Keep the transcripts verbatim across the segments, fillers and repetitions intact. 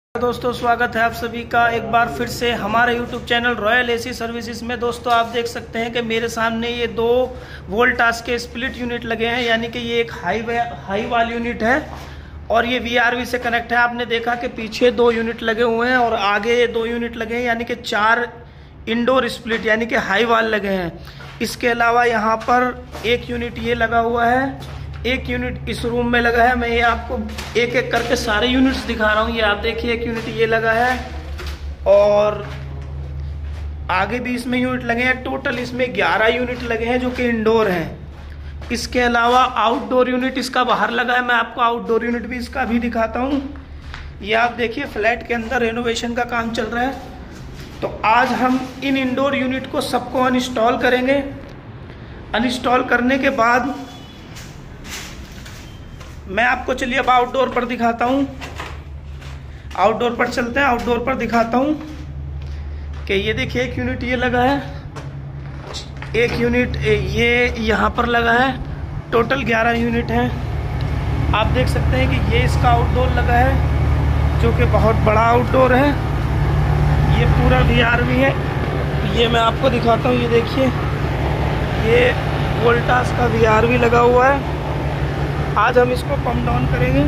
दोस्तों स्वागत है आप सभी का एक बार फिर से हमारे YouTube channel Royal AC Services में। दोस्तों आप देख सकते हैं कि मेरे सामने ये दो वोल्टास के स्प्लिट यूनिट लगे हैं, यानी कि ये एक हाई हाई वाल यूनिट है और ये वीआरवी से कनेक्ट है। आपने देखा कि पीछे दो यूनिट लगे हुए हैं और आगे दो यूनिट लगे हैं, यानी कि चार इंडोर स्प्लिट यानी कि हाई वाल लगे हैं। इसके अलावा यहाँ पर एक यूनिट ये लगा हुआ है, एक यूनिट इस रूम में लगा है। मैं ये आपको एक एक करके सारे यूनिट्स दिखा रहा हूँ। ये आप देखिए, एक यूनिट ये लगा है और आगे भी इसमें यूनिट लगे हैं। टोटल इसमें ग्यारह यूनिट लगे हैं जो कि इंडोर हैं। इसके अलावा आउटडोर यूनिट इसका बाहर लगा है। मैं आपको आउटडोर यूनिट भी इसका भी दिखाता हूँ। ये आप देखिए, फ्लैट के अंदर रेनोवेशन का काम चल रहा है। तो आज हम इन इंडोर यूनिट को सबको अनइंस्टॉल करेंगे। अनइंस्टॉल करने के बाद मैं आपको, चलिए अब आउटडोर पर दिखाता हूँ। आउटडोर पर चलते हैं, आउटडोर पर दिखाता हूँ कि ये देखिए, एक यूनिट ये लगा है, एक यूनिट ये यहाँ पर लगा है। टोटल ग्यारह यूनिट हैं। आप देख सकते हैं कि ये इसका आउटडोर लगा है जो कि बहुत बड़ा आउटडोर है। ये पूरा वीआरवी है। ये मैं आपको दिखाता हूँ। ये देखिए, ये वोल्टास का वीआरवी लगा हुआ है। आज हम इसको पंप डाउन करेंगे।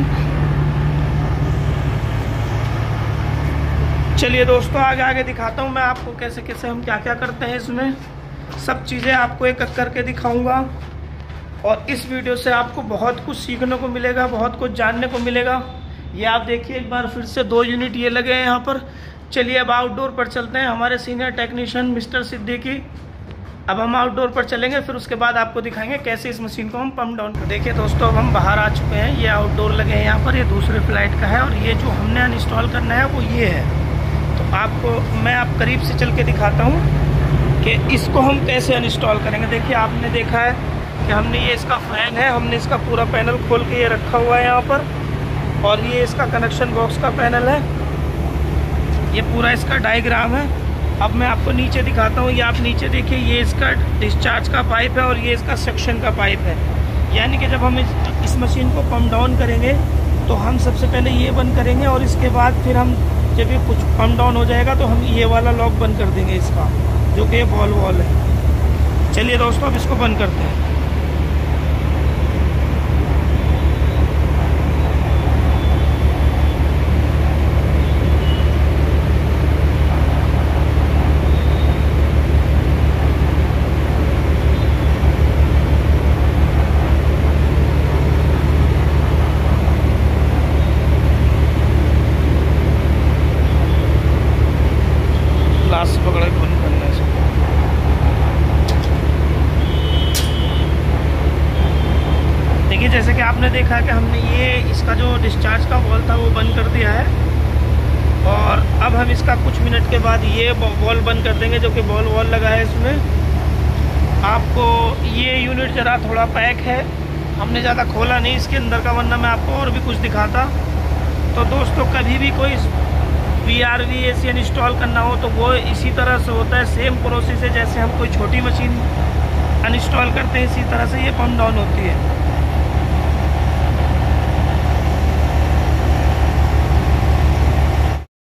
चलिए दोस्तों, आगे आगे दिखाता हूँ मैं आपको कैसे कैसे हम क्या क्या करते हैं। इसमें सब चीज़ें आपको एक एक करके दिखाऊंगा और इस वीडियो से आपको बहुत कुछ सीखने को मिलेगा, बहुत कुछ जानने को मिलेगा। ये आप देखिए, एक बार फिर से दो यूनिट ये लगे हैं यहाँ पर। चलिए अब आउटडोर पर चलते हैं। हमारे सीनियर टेक्नीशियन मिस्टर सिद्दीकी, अब हम आउटडोर पर चलेंगे, फिर उसके बाद आपको दिखाएंगे कैसे इस मशीन को हम पंप डाउन करें। देखिए दोस्तों, अब हम बाहर आ चुके हैं। ये आउटडोर लगे हैं यहाँ पर, ये दूसरे फ्लाइट का है और ये जो हमने अनइंस्टॉल करना है वो ये है। तो आपको मैं आप करीब से चल के दिखाता हूँ कि इसको हम कैसे अनइंस्टॉल करेंगे। देखिए, आपने देखा है कि हमने ये इसका फैन है, हमने इसका पूरा पैनल खोल के ये रखा हुआ है यहाँ पर, और ये इसका कनेक्शन बॉक्स का पैनल है। ये पूरा इसका डायग्राम है। अब मैं आपको नीचे दिखाता हूँ। ये आप नीचे देखिए, ये इसका डिस्चार्ज का पाइप है और ये इसका सक्शन का पाइप है। यानी कि जब हम इस, इस मशीन को पंप डाउन करेंगे तो हम सबसे पहले ये बंद करेंगे और इसके बाद फिर हम जब ये कुछ पंप डाउन हो जाएगा तो हम ये वाला लॉक बंद कर देंगे इसका, जो कि ये बॉल वॉल है। चलिए दोस्तों, अब इसको बंद करते हैं। पकड़ा बंद करना है इसको। देखिए, जैसे कि आपने देखा कि हमने ये इसका जो डिस्चार्ज का वॉल था वो बंद कर दिया है और अब हम इसका कुछ मिनट के बाद ये वॉल बंद कर देंगे, जो कि बॉल वॉल लगा है इसमें। आपको ये यूनिट ज़रा थोड़ा पैक है, हमने ज़्यादा खोला नहीं इसके अंदर का, वरना मैं आपको और भी कुछ दिखाता। तो दोस्तों, कभी भी कोई वीआरवी एसी इंस्टॉल करना हो तो वो इसी तरह से होता है, सेम प्रोसेस है। जैसे हम कोई छोटी मशीन अनइंस्टॉल करते हैं, इसी तरह से ये पंप डाउन होती है।